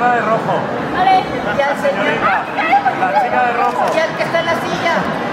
señora de rojo. Vale. Y al señor. Señorita, la chica de rojo. Y al que está en la silla.